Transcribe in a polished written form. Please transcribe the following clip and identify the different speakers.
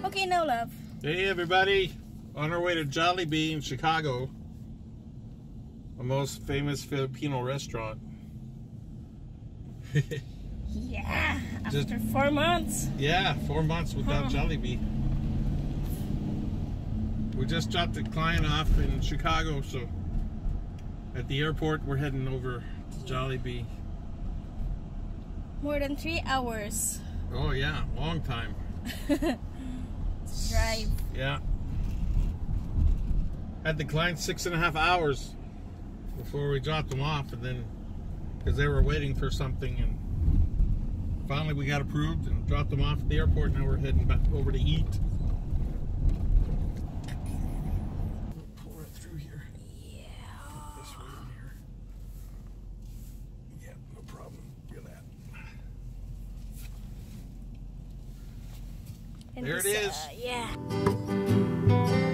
Speaker 1: Okay, no love.
Speaker 2: Hey everybody, on our way to Jollibee in Chicago, the most famous Filipino restaurant.
Speaker 1: Yeah, after 4 months.
Speaker 2: Yeah, 4 months without Jollibee. We just dropped a client off in Chicago, so at the airport we're heading over to Jollibee.
Speaker 1: More than 3 hours.
Speaker 2: Oh yeah, long time.
Speaker 1: Drive.
Speaker 2: Yeah. Had the client 6.5 hours before we dropped them off, and then because they were waiting for something, and finally we got approved and dropped them off at the airport. Now we're heading back over to eat. Pull right through here.
Speaker 1: Yeah.
Speaker 2: This way in here. Yeah, no problem. Look at that.
Speaker 1: And
Speaker 2: There
Speaker 1: this,
Speaker 2: it is.
Speaker 1: Yeah.